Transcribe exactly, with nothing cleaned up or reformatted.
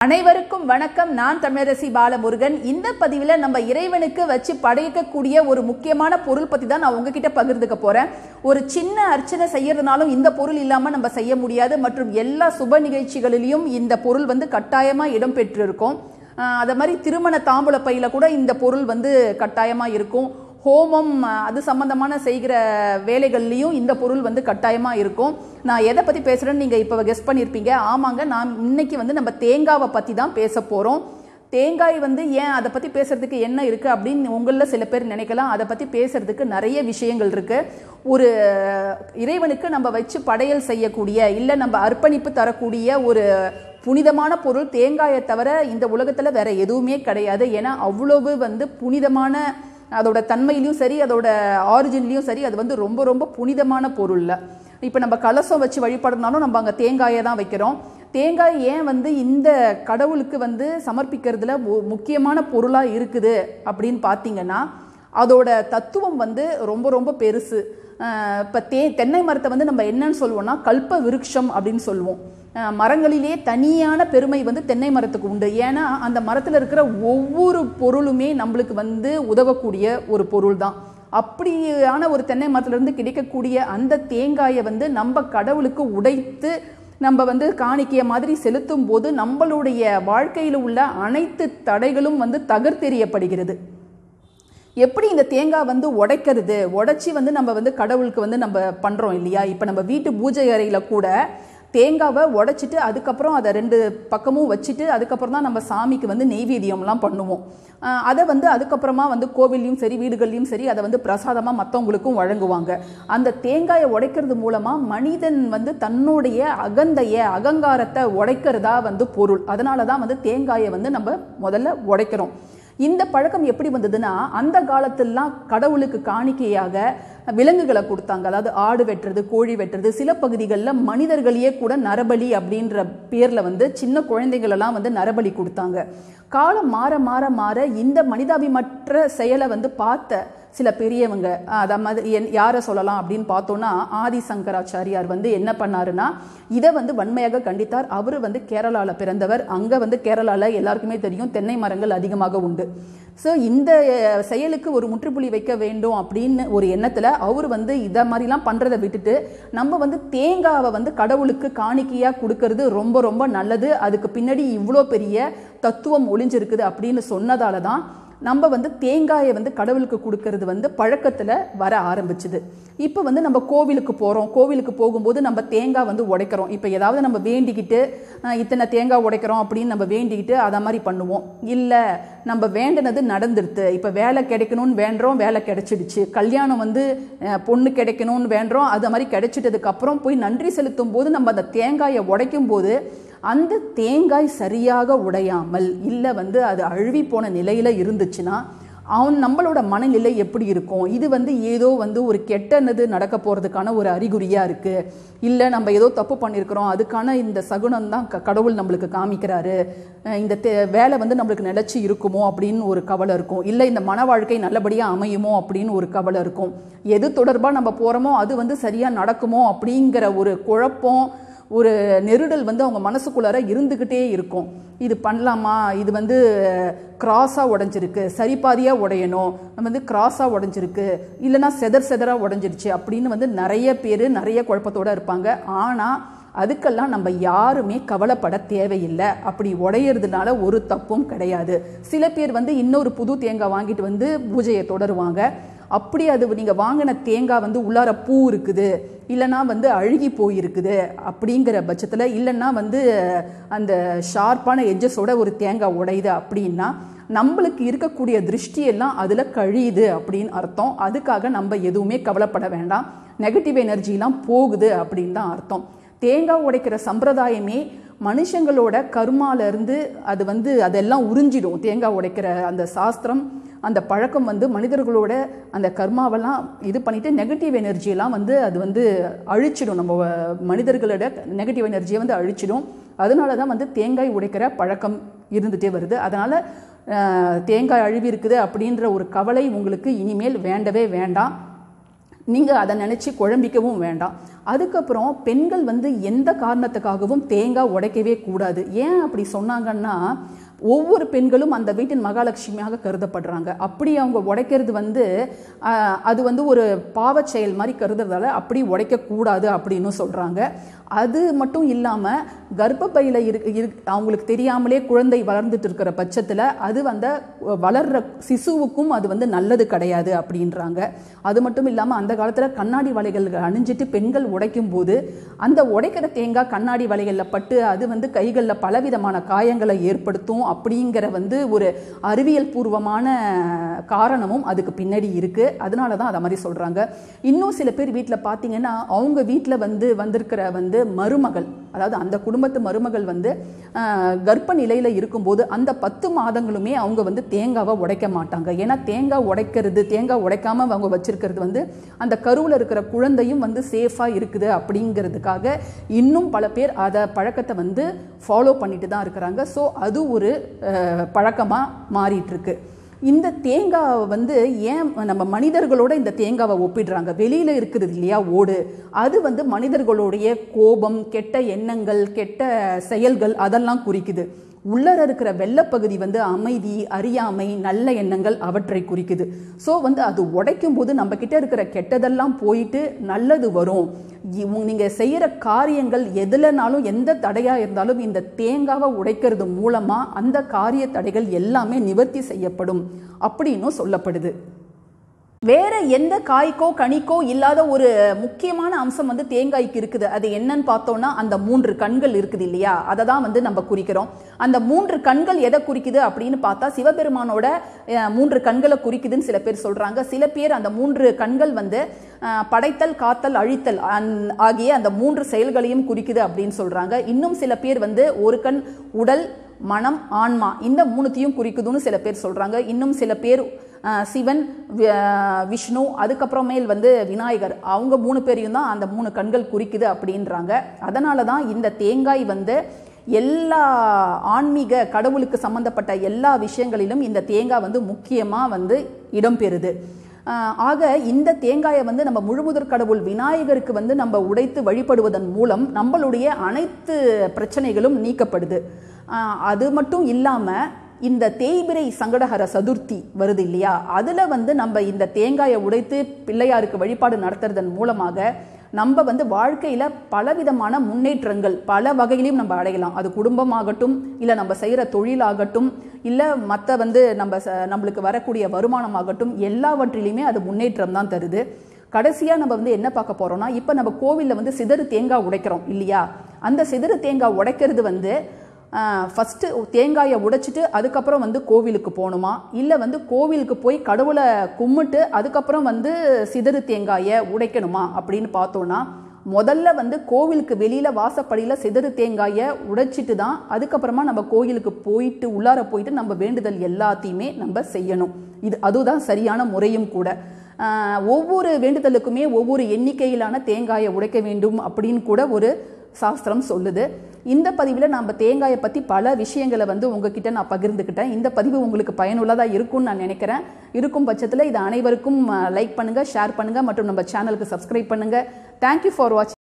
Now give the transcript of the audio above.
அனைவருக்கும் வணக்கம். நான் தமிழரசி பாலமுருகன். இந்த பதிவில் நம்ம இறைவனுக்கு வச்சு படைக்கக்கூடிய ஒரு முக்கியமான பொருள் பற்றி தான் நான் உங்ககிட்ட பகிர்ந்துக்க போகிறேன். ஒரு சின்ன அர்ச்சனை செய்யறதுனாலும் இந்த பொருள் இல்லாமல் நம்ம செய்ய முடியாது. மற்றும் எல்லா சுப நிகழ்ச்சிகளிலையும் இந்த பொருள் வந்து கட்டாயமாக இடம்பெற்றிருக்கும். அதே மாதிரி திருமண தாம்பூல பையில கூட இந்த பொருள் வந்து கட்டாயமாக இருக்கும். ஹோமம் அது சம்பந்தமான செய்கிற வேலைகள்லையும் இந்த பொருள் வந்து கட்டாயமாக இருக்கும். நான் எதை பற்றி பேசுகிறேன்னு நீங்கள் இப்போ கெஸ் பண்ணியிருப்பீங்க. ஆமாங்க, நான் இன்னைக்கு வந்து நம்ம தேங்காவை பற்றி தான் பேச போகிறோம். தேங்காய் வந்து ஏன் அதை பற்றி பேசுறதுக்கு என்ன இருக்குது அப்படின்னு உங்களில் சில பேர் நினைக்கலாம். அதை பற்றி பேசுறதுக்கு நிறைய விஷயங்கள் இருக்குது. ஒரு இறைவனுக்கு நம்ம வச்சு படையல் செய்யக்கூடிய இல்லை நம்ம அர்ப்பணிப்பு தரக்கூடிய ஒரு புனிதமான பொருள் தேங்காயை தவிர இந்த உலகத்தில் வேற எதுவுமே கிடையாது. ஏன்னா அவ்வளவு வந்து புனிதமான, அதோட தன்மையிலையும் சரி அதோட ஆரிஜின்லையும் சரி அது வந்து ரொம்ப ரொம்ப புனிதமான பொருள். இப்போ நம்ம கலசம் வச்சு வழிபடுறதுனாலும் நம்ம அங்கே தேங்காயை தான் வைக்கிறோம். தேங்காய் ஏன் வந்து இந்த கடவுளுக்கு வந்து சமர்ப்பிக்கிறதுல முக்கியமான பொருளாக இருக்குது அப்படின்னு பார்த்தீங்கன்னா அதோட தத்துவம் வந்து ரொம்ப ரொம்ப பெருசு. இப்போ தே தென்னை மரத்தை வந்து நம்ம என்னன்னு சொல்லுவோம்னா கல்ப விருட்சம் அப்படின்னு சொல்லுவோம். மரங்களிலே தனியான பெருமை வந்து தென்னை மரத்துக்கு உண்டு. ஏன்னா அந்த மரத்தில் இருக்கிற ஒவ்வொரு பொருளுமே நம்மளுக்கு வந்து உதவக்கூடிய ஒரு பொருள் தான். அப்படியான ஒரு தென்னை மரத்திலிருந்து கிடைக்கக்கூடிய அந்த தேங்காயை வந்து நம்ம கடவுளுக்கு உடைத்து நம்ம வந்து காணிக்கைய மாதிரி செலுத்தும் போது நம்மளுடைய வாழ்க்கையில் உள்ள அனைத்து தடைகளும் வந்து தகர்த்தெறியப்படுகிறது. எப்படி இந்த தேங்காய் வந்து உடைக்கிறது, உடைச்சி வந்து நம்ம வந்து கடவுளுக்கு வந்து நம்ம பண்ணுறோம் இல்லையா? இப்போ நம்ம வீட்டு பூஜை அறையில் கூட தேங்காவை உடைச்சிட்டு அதுக்கப்புறம் அதை ரெண்டு பக்கமும் வச்சுட்டு அதுக்கப்புறம் தான் நம்ம சாமிக்கு வந்து நெய்வேத்தியம்லாம் பண்ணுவோம். அதை வந்து அதுக்கப்புறமா வந்து கோவில்லையும் சரி வீடுகள்லையும் சரி அதை வந்து பிரசாதமாக மற்றவங்களுக்கும் வழங்குவாங்க. அந்த தேங்காயை உடைக்கிறது மூலமாக மனிதன் வந்து தன்னுடைய அகந்தைய அகங்காரத்தை உடைக்கிறதா வந்து பொருள். அதனால தான் வந்து தேங்காயை வந்து நம்ம முதல்ல உடைக்கிறோம். இந்த பழக்கம் எப்படி வந்ததுன்னா அந்த காலத்திலலாம் கடவுளுக்கு காணிக்கையாக விலங்குகளை கொடுத்தாங்க. அதாவது ஆடு வெட்டுறது, கோழி வெட்டுறது, சில பகுதிகளில் மனிதர்களையே கூட நரபலி அப்படின்ற பேரில் வந்து சின்ன குழந்தைகளெல்லாம் வந்து நரபலி கொடுத்தாங்க. காலம் மாற மாற மாற இந்த மனிதாபிமற்ற செயலை வந்து பார்த்த சில பெரியவங்க, அதை மாதிரி என் யாரை சொல்லலாம் அப்படின்னு பார்த்தோன்னா ஆதி சங்கராச்சாரியார் வந்து என்ன பண்ணாருன்னா இதை வந்து வன்மையாக கண்டித்தார். அவர் வந்து கேரளாவில் பிறந்தவர். அங்கே வந்து கேரளாவில் எல்லாருக்குமே தெரியும் தென்னை மரங்கள் அதிகமாக உண்டு. ஸோ இந்த செயலுக்கு ஒரு முற்றுப்புள்ளி வைக்க வேண்டும் அப்படின்னு ஒரு எண்ணத்தில் அவர் வந்து இதை மாதிரிலாம் பண்ணுறதை விட்டுட்டு நம்ம வந்து தேங்காவை வந்து கடவுளுக்கு காணிக்கையாக கொடுக்கறது ரொம்ப ரொம்ப நல்லது, அதுக்கு பின்னாடி இவ்வளோ பெரிய தத்துவம் ஒளிஞ்சிருக்குது அப்படின்னு சொன்னதால தான் நம்ம வந்து தேங்காயை வந்து கடவுளுக்கு கொடுக்கறது வந்து பழக்கத்தில் வர ஆரம்பிச்சுது. இப்போ வந்து நம்ம கோவிலுக்கு போகிறோம். கோவிலுக்கு போகும்போது நம்ம தேங்காய் வந்து உடைக்கிறோம். இப்போ ஏதாவது நம்ம வேண்டிக்கிட்டு இத்தனை தேங்காய் உடைக்கிறோம் அப்படின்னு நம்ம வேண்டிக்கிட்டு அதை மாதிரி பண்ணுவோம். இல்லை நம்ம வேண்டினது நடந்துடுது, இப்போ வேலை கிடைக்கணும்னு வேண்டுறோம், வேலை கிடைச்சிடுச்சு. கல்யாணம் வந்து பொண்ணு கிடைக்கணும்னு வேண்டுறோம், அது மாதிரி கிடைச்சிட்டதுக்கப்புறம் போய் நன்றி செலுத்தும் போது நம்ம அந்த தேங்காயை உடைக்கும் போது அந்த தேங்காய் சரியாக உடையாமல் இல்லை வந்து அது அழுவி போன நிலையில் இருந்துச்சுன்னா அவன் நம்மளோட மனநிலை எப்படி இருக்கும்? இது வந்து ஏதோ வந்து ஒரு கெட்டனது நடக்க போகிறதுக்கான ஒரு அறிகுறியாக இருக்குது. இல்லை நம்ம ஏதோ தப்பு பண்ணியிருக்கிறோம், அதுக்கான இந்த சகுனம் தான் க கடவுள் நம்மளுக்கு காமிக்கிறாரு. இந்த தே வேலை வந்து நம்மளுக்கு நிலச்சி இருக்குமோ அப்படின்னு ஒரு கவலை இருக்கும். இல்லை இந்த மன வாழ்க்கை நல்லபடியாக அமையுமோ அப்படின்னு ஒரு கவலை இருக்கும். எது தொடர்பாக நம்ம போகிறோமோ அது வந்து சரியாக நடக்குமோ அப்படிங்கிற ஒரு குழப்பம், ஒரு நெருடல் வந்து அவங்க மனசுக்குள்ளார இருந்துக்கிட்டே இருக்கும். இது பண்ணலாமா, இது வந்து கிராஸாக உடஞ்சிருக்கு, சரிபாதியாக உடையணும், நம்ம வந்து கிராஸாக உடஞ்சிருக்கு, இல்லைனா செதர் செதராக உடஞ்சிருச்சு அப்படின்னு வந்து நிறைய பேர் நிறைய குழப்பத்தோடு இருப்பாங்க. ஆனால் அதுக்கெல்லாம் நம்ம யாருமே கவலைப்பட தேவையில்லை. அப்படி உடையிறதுனால ஒரு தப்பும் கிடையாது. சில பேர் வந்து இன்னொரு புது தேங்காய் வாங்கிட்டு வந்து பூஜையை தொடருவாங்க. அப்படி அது நீங்கள் வாங்கின தேங்காய் வந்து உள்ளார பூ இருக்குது, இல்லைனா வந்து அழுகி போயிருக்குது அப்படிங்கிற பட்சத்தில், இல்லைன்னா வந்து அந்த ஷார்ப்பான எட்ஜஸோட ஒரு தேங்காய் உடையுது அப்படின்னா நம்மளுக்கு இருக்கக்கூடிய திருஷ்டியெல்லாம் அதில் கழியுது அப்படின்னு அர்த்தம். அதுக்காக நம்ம எதுவுமே கவலைப்பட வேண்டாம். நெகட்டிவ் எனர்ஜிலாம் போகுது அப்படின்னு தான் அர்த்தம். தேங்காய் உடைக்கிற சம்பிரதாயமே மனுஷங்களோட கர்மாலேருந்து அது வந்து அதெல்லாம் உறிஞ்சிடும். தேங்காய் உடைக்கிற அந்த சாஸ்திரம், அந்த பழக்கம் வந்து மனிதர்களோட அந்த கர்மாவெல்லாம் இது பண்ணிவிட்டு நெகட்டிவ் எனர்ஜியெல்லாம் வந்து அது வந்து அழிச்சிடும். நம்ம மனிதர்களோட நெகட்டிவ் எனர்ஜியை வந்து அழிச்சிடும். அதனால தான் வந்து தேங்காய் உடைக்கிற பழக்கம் இருந்துகிட்டே வருது. அதனால் தேங்காய் அழிவி இருக்குது அப்படின்ற ஒரு கவலை உங்களுக்கு இனிமேல் வேண்டவே வேண்டாம். நீங்கள் அதை நினச்சி குழம்பிக்கவும் வேண்டாம். அதுக்கப்புறம் பெண்கள் வந்து எந்த காரணத்துக்காகவும் தேங்காய் உடைக்கவே கூடாது. ஏன் அப்படி சொன்னாங்கன்னா, ஒவ்வொரு பெண்களும் அந்த வீட்டின் மகாலட்சுமியாக கருதப்படுறாங்க. அப்படி அவங்க உடைக்கிறது வந்து அது வந்து ஒரு பாவச் செயல் மாதிரி கருதுறதால அப்படி உடைக்கக்கூடாது அப்படின்னு சொல்கிறாங்க. அது மட்டும் இல்லாமல் கர்ப்பப்பையில் இருக்கு அவங்களுக்கு தெரியாமலே குழந்தை வளர்ந்துட்டு இருக்கிற பட்சத்தில் அது வந்து வளர்கிற சிசுவுக்கும் அது வந்து நல்லது கிடையாது அப்படின்றாங்க. அது மட்டும் இல்லாமல் அந்த காலத்தில் கண்ணாடி வளைகள் அணிஞ்சிட்டு பெண்கள் உடைக்கும் போது அந்த உடைக்கிற தேங்காய் கண்ணாடி வளைகளில் பட்டு அது வந்து கைகளில் பலவிதமான காயங்களை ஏற்படுத்தும் அப்படிங்கிற வந்து ஒரு அறிவியல் பூர்வமான காரணமும் அதுக்கு பின்னாடி இருக்குது. அதனால தான் அதை மாதிரி சொல்கிறாங்க. இன்னும் சில பேர் வீட்டில் பார்த்தீங்கன்னா அவங்க வீட்டில் வந்து வந்திருக்கிற வந்து மருமகள், அதாவது அந்த குடும்பத்து மருமகள் வந்து கர்ப்ப நிலையில் இருக்கும்போது அந்த பத்து மாதங்களுமே அவங்க வந்து தேங்காவை உடைக்க மாட்டாங்க. ஏன்னா தேங்காய் உடைக்கிறது தேங்காய் உடைக்காம அவங்க வச்சிருக்கிறது வந்து அந்த கருவில் இருக்கிற குழந்தையும் வந்து சேஃபாக இருக்குது அப்படிங்கிறதுக்காக இன்னும் பல பேர் அதை பழக்கத்தை வந்து ஃபாலோ பண்ணிட்டு தான் இருக்கிறாங்க. ஸோ அது ஒரு பழக்கமாக மாறிட்டு இருக்கு. இந்த தேங்காவை வந்து ஏன் நம்ம மனிதர்களோட இந்த தேங்காவை ஒப்பிடுறாங்க? வெளியில் இருக்கிறது இல்லையா ஓடு, அது வந்து மனிதர்களுடைய கோபம், கெட்ட எண்ணங்கள், கெட்ட செயல்கள் அதெல்லாம் குறிக்குது. உள்ளர இருக்கிற வெள்ளப்பகுதி வந்து அமைதி, அறியாமை, நல்ல எண்ணங்கள் அவற்றை குறிக்குது. ஸோ வந்து அது உடைக்கும் போது நம்ம கிட்ட இருக்கிற கெட்டதெல்லாம் போயிட்டு நல்லது வரும். நீங்கள் செய்கிற காரியங்கள் எதுலனாலும் எந்த தடையாக இருந்தாலும் இந்த தேங்காவை உடைக்கிறது மூலமாக அந்த காரிய தடைகள் எல்லாமே நிவர்த்தி செய்யப்படும் அப்படின்னு சொல்லப்படுது. வேற எந்த காய்க்கோ கனிக்கோ இல்லாத ஒரு முக்கியமான அம்சம் வந்து தேங்காய்க்கு இருக்குது. அது என்னன்னு பார்த்தோம்னா அந்த மூன்று கண்கள் இருக்குது இல்லையா, அதை தான் வந்து நம்ம குறிக்கிறோம். அந்த மூன்று கண்கள் எதை குறிக்குது அப்படின்னு பார்த்தா சிவபெருமானோட மூன்று கண்களை குறிக்குதுன்னு சில பேர் சொல்றாங்க. சில பேர் அந்த மூன்று கண்கள் வந்து படைத்தல், காத்தல், அழித்தல் ஆகிய அந்த மூன்று செயல்களையும் குறிக்குது அப்படின்னு சொல்றாங்க. இன்னும் சில பேர் வந்து ஒரு கண் உடல், மனம், ஆன்மா இந்த மூணுத்தையும் குறிக்குதுன்னு சில பேர் சொல்றாங்க. இன்னும் சில பேர் சிவன், விஷ்ணு, அதுக்கப்புறமேல் வந்து விநாயகர், அவங்க மூணு பேரையும் தான் அந்த மூணு கண்கள் குறிக்குது அப்படின்றாங்க. அதனால தான் இந்த தேங்காய் வந்து எல்லா ஆன்மீக கடவுளுக்கு சம்பந்தப்பட்ட எல்லா விஷயங்களிலும் இந்த தேங்காய் வந்து முக்கியமாக வந்து இடம்பெறுது. ஆக இந்த தேங்காயை வந்து நம்ம முழுமுதற் கடவுள் விநாயகருக்கு வந்து நம்ம உடைத்து வழிபடுவதன் மூலம் நம்மளுடைய அனைத்து பிரச்சனைகளும் நீக்கப்படுது. அது மட்டும் இல்லாமல் இந்த தேய்பிரை சங்கடஹர சதுர்த்தி வருது இல்லையா, அதில் வந்து நம்ம இந்த தேங்காயை உடைத்து பிள்ளையாருக்கு வழிபாடு நடத்துறதன் மூலமாக நம்ம வந்து வாழ்க்கையில் பலவிதமான முன்னேற்றங்கள் பல வகையிலையும் நம்ம அடையலாம். அது குடும்பமாகட்டும், இல்லை நம்ம செய்கிற தொழிலாகட்டும், இல்லை மற்ற வந்து நம்ம நம்மளுக்கு வரக்கூடிய வருமானமாகட்டும், எல்லாவற்றிலையுமே அது முன்னேற்றம் தான் தருது. கடைசியாக நம்ம வந்து என்ன பார்க்க போகிறோம்னா, இப்போ நம்ம கோவிலில் வந்து சிதறு தேங்காய் உடைக்கிறோம் இல்லையா, அந்த சிதறு தேங்காய் உடைக்கிறது வந்து ஃபஸ்ட்டு தேங்காயை உடைச்சிட்டு அதுக்கப்புறம் வந்து கோவிலுக்கு போகணுமா, இல்லை வந்து கோவிலுக்கு போய் கடவுளை கும்பிட்டு அதுக்கப்புறம் வந்து சிதறு தேங்காயை உடைக்கணுமா அப்படின்னு பார்த்தோன்னா, முதல்ல வந்து கோவிலுக்கு வெளியில் வாசப்படியில் சிதறு தேங்காயை உடைச்சிட்டு தான் அதுக்கப்புறமா நம்ம கோயிலுக்கு போயிட்டு உள்ளார போயிட்டு நம்ம வேண்டுதல் எல்லாத்தையுமே நம்ம செய்யணும். இது அதுதான் சரியான முறையும் கூட. ஒவ்வொரு வேண்டுதலுக்குமே ஒவ்வொரு எண்ணிக்கையிலான தேங்காயை உடைக்க வேண்டும் அப்படின்னு கூட ஒரு சாஸ்திரம் சொல்லுது. இந்த பதிவில் நம்ம தேங்காயை பற்றி பல விஷயங்களை வந்து உங்ககிட்ட நான் பகிர்ந்துக்கிட்டேன். இந்த பதிவு உங்களுக்கு பயனுள்ளதாக இருக்கும்னு நான் நினைக்கிறேன். இருக்கும் பட்சத்தில் இதை அனைவருக்கும் லைக் பண்ணுங்கள், ஷேர் பண்ணுங்கள் மற்றும் நம்ம சேனலுக்கு சப்ஸ்கிரைப் பண்ணுங்கள். தேங்க்யூ ஃபார் வாட்சிங்.